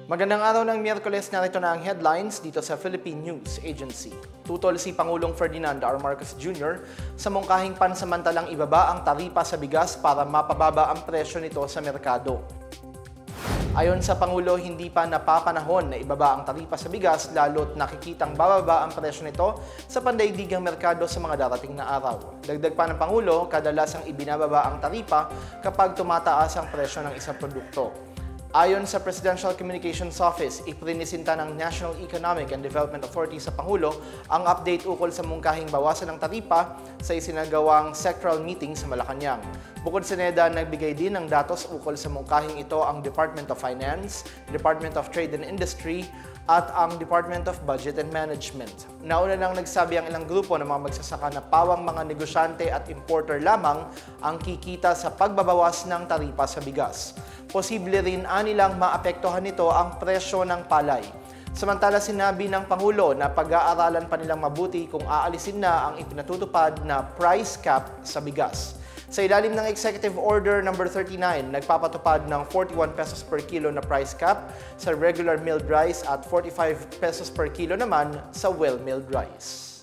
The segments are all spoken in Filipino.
Magandang araw ng Miyerkules, narito na ang headlines dito sa Philippine News Agency. Tutol si Pangulong Ferdinand R. Marcos Jr. sa mungkahing pansamantalang ibaba ang taripa sa bigas para mapababa ang presyo nito sa merkado. Ayon sa Pangulo, hindi pa napapanahon na ibaba ang taripa sa bigas lalo't nakikitang bababa ang presyo nito sa pandaigdigang merkado sa mga darating na araw. Dagdag pa ng Pangulo, kadalasang ibinababa ang taripa kapag tumataas ang presyo ng isang produkto. Ayon sa Presidential Communications Office, iprinisinta ng National Economic and Development Authority sa Pangulo ang update ukol sa mungkahing bawasan ng taripa sa isinagawang sectoral meeting sa Malacanang. Bukod sa NEDA, nagbigay din ng datos ukol sa mungkahing ito ang Department of Finance, Department of Trade and Industry, at ang Department of Budget and Management. Nauna nang nagsabi ang ilang grupo ng mga magsasaka na pawang mga negosyante at importer lamang ang kikita sa pagbabawas ng taripa sa bigas. Posible rin anilang maapektuhan nito ang presyo ng palay. Samantala, sinabi ng Pangulo na pag-aaralan pa nilang mabuti kung aalisin na ang ipinatutupad na price cap sa bigas. Sa ilalim ng Executive Order No. 39, nagpapatupad ng 41 pesos per kilo na price cap sa regular milled rice at 45 pesos per kilo naman sa well-milled rice.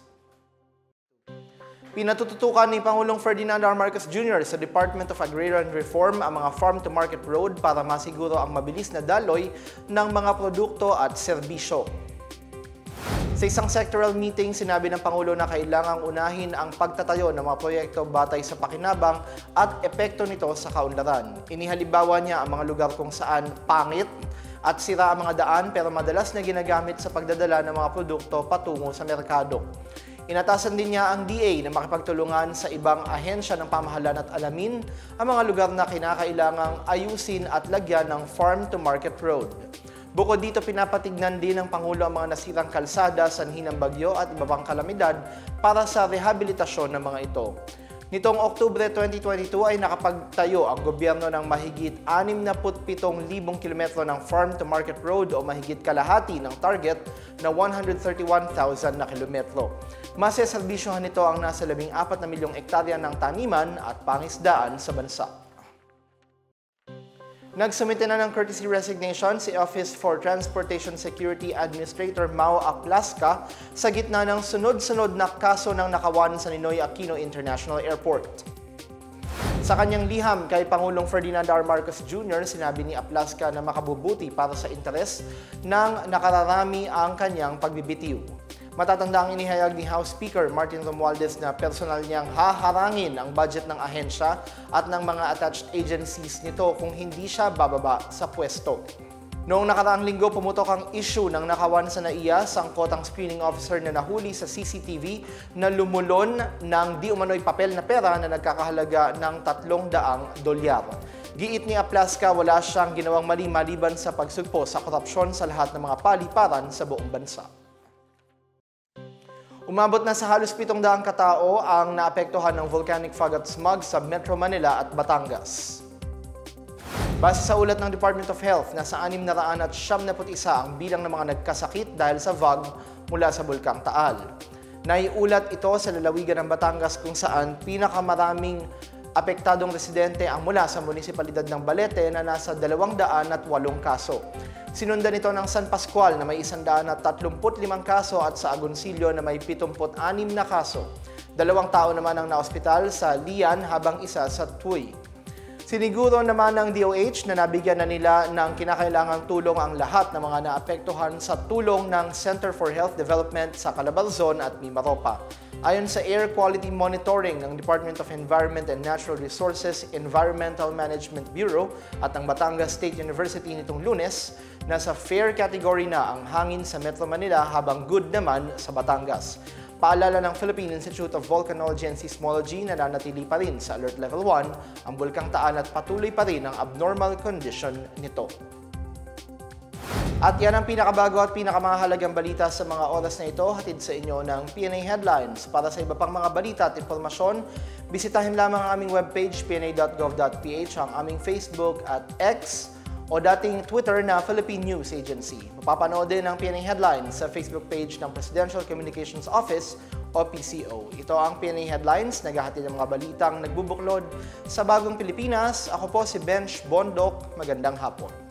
Pinatututukan ni Pangulong Ferdinand R. Marcos Jr. sa Department of Agrarian Reform ang mga farm-to-market road para masiguro ang mabilis na daloy ng mga produkto at serbisyo. Sa isang sectoral meeting, sinabi ng Pangulo na kailangang unahin ang pagtatayo ng mga proyekto batay sa pakinabang at epekto nito sa kaunlaran. Inihalimbawa niya ang mga lugar kung saan pangit at sira ang mga daan pero madalas na ginagamit sa pagdadala ng mga produkto patungo sa merkado. Inatasan din niya ang DA na makipagtulungan sa ibang ahensya ng pamahalaan at alamin ang mga lugar na kinakailangang ayusin at lagyan ng farm-to-market road. Bukod dito, pinapatignan din ng Pangulo ang mga nasirang kalsada, sanhi ng bagyo at iba pang kalamidad para sa rehabilitasyon ng mga ito. Nitong Oktubre 2022 ay nakapagtayo ang gobyerno ng mahigit 67,000 kilometro ng farm-to-market road o mahigit kalahati ng target na 131,000 na kilometro. Maseserbisyohan nito ang nasa 14 na milyong ektarya ng taniman at pangisdaan sa bansa. Nagsumite na ng courtesy resignation si Office for Transportation Security Administrator Mau Aplasca sa gitna ng sunod-sunod na kaso ng nakawan sa Ninoy Aquino International Airport. Sa kanyang liham kay Pangulong Ferdinand R. Marcos Jr., sinabi ni Aplasca na makabubuti para sa interes ng nakararami ang kanyang pagbibitiw. Matatanda ang inihayag ni House Speaker Martin Romualdez na personal niyang haharangin ang budget ng ahensya at ng mga attached agencies nito kung hindi siya bababa sa pwesto. Noong nakaraang linggo, pumutok ang issue ng nakawan sa NAIA, sangkotang screening officer na nahuli sa CCTV na lumulon ng di umano'y papel na pera na nagkakahalaga ng $300. Giit ni Aplasca, wala siyang ginawang mali maliban sa pagsugpo sa korupsyon sa lahat ng mga paliparan sa buong bansa. Umabot na sa halos 700 katao ang naapektuhan ng volcanic fog at smog sa Metro Manila at Batangas. Base sa ulat ng Department of Health, nasa 671 ang bilang ng mga nagkasakit dahil sa fog mula sa Bulkang Taal. Naiulat ito sa lalawigan ng Batangas kung saan pinakamaraming apektadong residente ang mula sa munisipalidad ng Balete na nasa 208 kaso. Sinundan ito ng San Pascual na may 135 kaso at sa Agoncillo na may 76 na kaso. 2 tao naman ang naospital sa Lian habang isa sa Tuy. Siniguro naman ng DOH na nabigyan na nila ng kinakailangang tulong ang lahat ng mga naapektuhan sa tulong ng Center for Health Development sa Calabarzon at Mimaropa. Ayon sa Air Quality Monitoring ng Department of Environment and Natural Resources Environmental Management Bureau at ng Batangas State University nitong Lunes, nasa fair category na ang hangin sa Metro Manila habang good naman sa Batangas. Paalala ng Philippine Institute of Volcanology and Seismology na nanatili pa rin sa Alert Level 1 ang Bulkang Taal at patuloy pa rin ang abnormal condition nito. At yan ang pinakabago at pinakamahalagang balita sa mga oras na ito, hatid sa inyo ng PNA Headlines. Para sa iba pang mga balita at impormasyon, bisitahin lamang ang aming webpage, pna.gov.ph, ang aming Facebook at X o dating Twitter na Philippine News Agency. Mapapanood din ang PNA Headlines sa Facebook page ng Presidential Communications Office o PCO. Ito ang PNA Headlines, naghahatid ng mga balitang nagbubuklod sa bagong Pilipinas. Ako po si Bench Bondok. Magandang hapon.